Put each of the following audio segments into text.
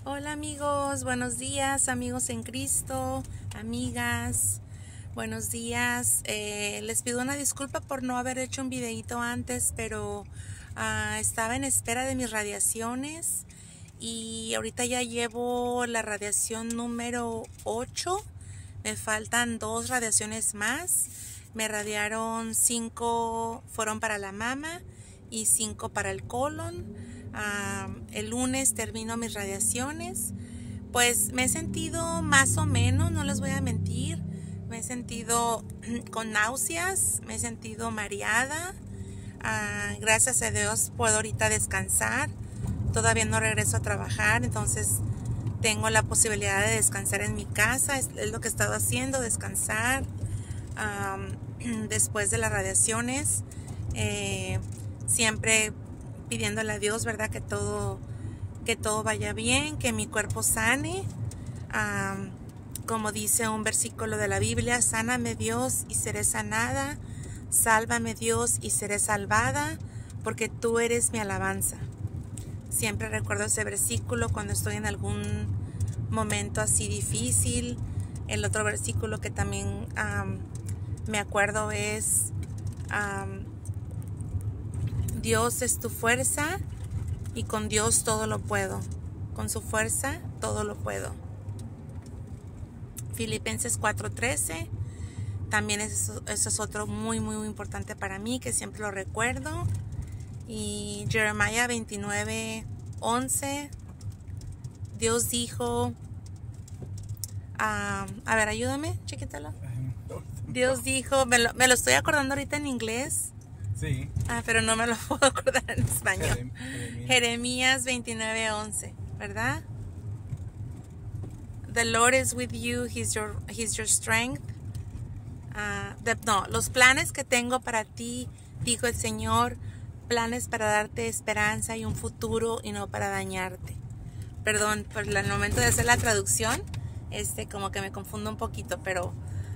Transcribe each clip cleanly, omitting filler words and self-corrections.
Hola amigos, buenos días amigos en Cristo, amigas, buenos días. Les pido una disculpa por no haber hecho un videito antes, pero estaba en espera de mis radiaciones y ahorita ya llevo la radiación número 8, me faltan 2 radiaciones más. Me radiaron 5, fueron para la mama y 5 para el colon. El lunes termino mis radiaciones. Pues me he sentido más o menos, no les voy a mentir. Me he sentido con náuseas, me he sentido mareada. Gracias a Dios puedo ahorita descansar. Todavía no regreso a trabajar, entonces tengo la posibilidad de descansar en mi casa. Es lo que he estado haciendo, descansar después de las radiaciones. Siempre pidiéndole a Dios, ¿verdad? Que todo vaya bien, que mi cuerpo sane. Como dice un versículo de la Biblia, sáname Dios y seré sanada, sálvame Dios y seré salvada, porque tú eres mi alabanza. Siempre recuerdo ese versículo cuando estoy en algún momento así difícil. El otro versículo que también me acuerdo es Dios es tu fuerza y con Dios todo lo puedo. Con su fuerza todo lo puedo. Filipenses 4:13. También eso es otro muy importante para mí, que siempre lo recuerdo. Y Jeremías 29:11. Dios dijo, a ver, ayúdame, chiquitalo. Dios dijo, me lo estoy acordando ahorita en inglés. Sí. Pero no me lo puedo acordar en español. Jeremías 29:11, ¿verdad? The Lord is with you, He's your strength. Los planes que tengo para ti, dijo el Señor, planes para darte esperanza y un futuro y no para dañarte. Perdón, por el momento de hacer la traducción, como que me confundo un poquito, pero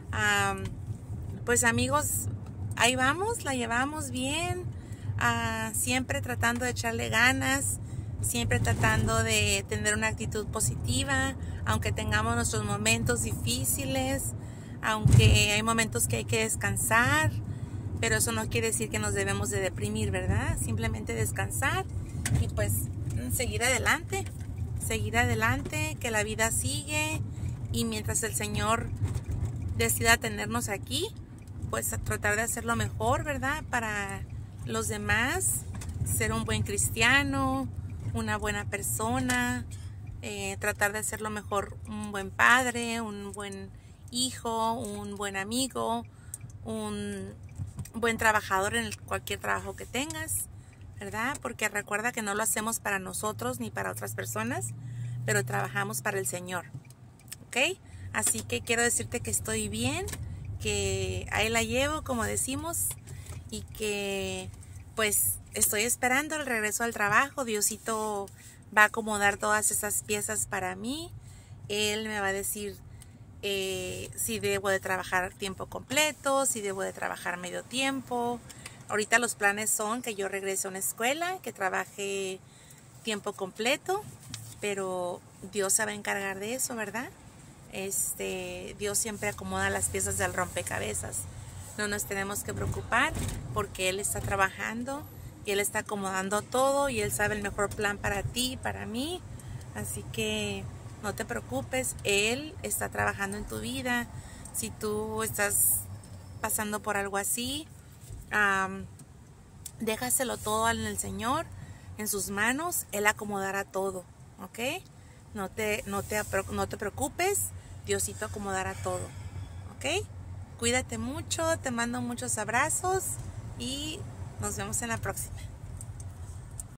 pues amigos, ahí vamos, la llevamos bien, siempre tratando de echarle ganas, siempre tratando de tener una actitud positiva, aunque tengamos nuestros momentos difíciles, aunque hay momentos que hay que descansar, pero eso no quiere decir que nos debemos de deprimir, ¿verdad? Simplemente descansar y pues seguir adelante, que la vida sigue, y mientras el Señor decida tenernos aquí, pues a tratar de hacer lo mejor, ¿verdad? Para los demás, ser un buen cristiano, una buena persona, tratar de hacer lo mejor, un buen padre, un buen hijo, un buen amigo, un buen trabajador en cualquier trabajo que tengas, ¿verdad? Porque recuerda que no lo hacemos para nosotros ni para otras personas, pero trabajamos para el Señor, ¿ok? Así que quiero decirte que estoy bien, que ahí la llevo, como decimos, y que pues estoy esperando el regreso al trabajo. Diosito va a acomodar todas esas piezas para mí. Él me va a decir si debo de trabajar tiempo completo, si debo de trabajar medio tiempo. Ahorita los planes son que yo regrese a una escuela, que trabaje tiempo completo, pero Dios se va a encargar de eso, ¿verdad? Dios siempre acomoda las piezas del rompecabezas. No nos tenemos que preocupar porque Él está trabajando y Él está acomodando todo y Él sabe el mejor plan para ti y para mí. Así que no te preocupes, Él está trabajando en tu vida. Si tú estás pasando por algo así, déjaselo todo en el Señor, en sus manos. Él acomodará todo, ¿ok? No te preocupes, Diosito acomodará todo, ¿ok? Cuídate mucho, te mando muchos abrazos y nos vemos en la próxima.